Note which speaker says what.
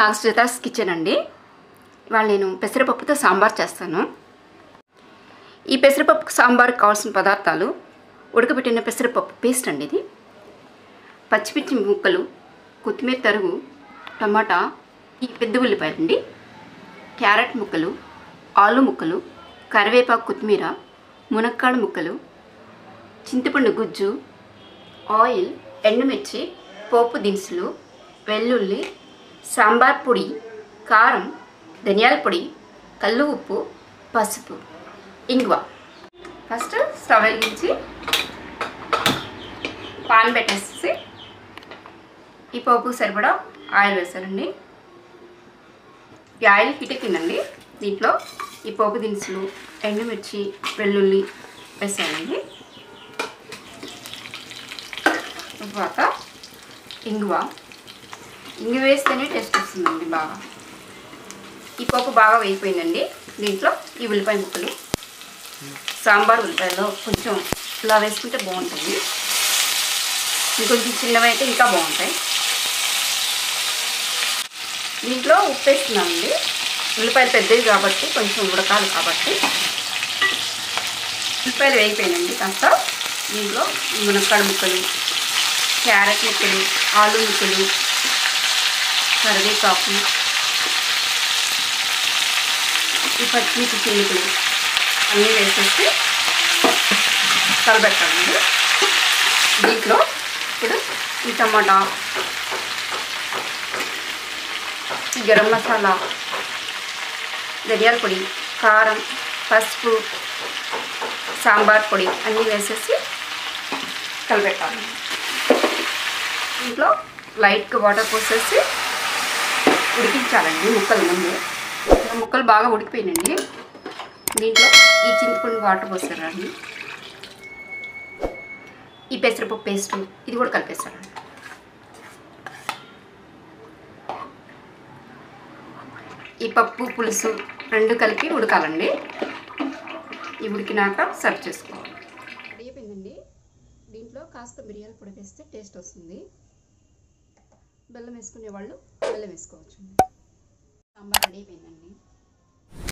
Speaker 1: నాగశ్వేతాస్ kitchen అండి. ఇవాళ నేను పెసరపప్పుతో సాంబార్ చేస్తాను. ఈ పెసరపప్పు సాంబార్కి కావాల్సిన పదార్థాలు: ఉడకబెట్టిన పెసరపప్పు పేస్ట్ అండి ఇది, పచ్చిమిర్చి ముక్కలు, కొత్తిమీర తరుగు, టమాటా, ఈ పెద్ద ఉల్లిపాయలు అండి, క్యారెట్ ముక్కలు, ఆలు ముక్కలు, కరివేపాకు, కొత్తిమీర, మునక్కాడ ముక్కలు, చింతపండు గుజ్జు, ఆయిల్, ఎండుమిర్చి, పోపు దినుసులు, వెల్లుల్లి, సాంబార్ పొడి, కారం, ధనియాల పొడి, కల్లు ఉప్పు, పసుపు, ఇంగువ. ఫస్ట్ స్టవ్ వెలిగించి పాన్ పెట్టేసి ఈ పోపుకు సరిపడా ఆయిల్ వేసానండి. ఈ ఆయిల్ కిటకిందండి. దీంట్లో ఈ పోపు దినుసులు, ఎండుమిర్చి, వెల్లుల్లి వేసానండి. తర్వాత ఇంగువ వేస్తేనే టేస్ట్ వస్తుందండి బాగా. ఈ పోపు బాగా వేగిపోయిందండి. దీంట్లో ఈ ఉల్లిపాయ ముక్కలు, సాంబార్ ఉల్లిపాయలో కొంచెం ఇలా వేసుకుంటే బాగుంటుంది. ఇంకొంచెం చిన్నవైతే ఇంకా బాగుంటాయి. దీంట్లో ఉప్పు వేస్తున్నామండి. ఉల్లిపాయలు పెద్దవి కాబట్టి కొంచెం ఉడకాలి కాబట్టి. ఉల్లిపాయలు వేగిపోయినాయండి. కాస్త దీంట్లో మునక్కాడ ముక్కలు, క్యారెట్ ముక్కలు, ఆలు ముక్కలు, కరివేపాకు, ఈ పచ్చిమిర్చి చిల్లుకులు అన్నీ వేసేసి కలబెట్టాలండి. దీంట్లో ఇప్పుడు ఈ టమాటా, ఈ గరం మసాలా, ధనియాల పొడి, కారం, పసుపు, సాంబార్ పొడి అన్నీ వేసేసి కలబెట్టాలి. దీంట్లో లైట్గా వాటర్ పోసేసి ఉడికించాలండి ముక్కలు. ముందు ముక్కలు బాగా ఉడికిపోయినండి. దీంట్లో ఈ చింతపండు వాటర్ పోసారండి. ఈ పెసరపప్పు పేస్ట్ ఇది కూడా కలిపేసారండి. ఈ పప్పు పులుసు రెండు కలిపి ఉడకాలండి. ఈ ఉడికినాక సర్వ్ చేసుకోవాలి. అయిపోయిందండి. దీంట్లో కాస్త మిరియాల పొడి వేస్తే టేస్ట్ వస్తుంది. బెల్లం వేసుకునే వాళ్ళు బెల్లం వేసుకోవచ్చు. సాంబార్ రెడీ అయిపోయిందండి.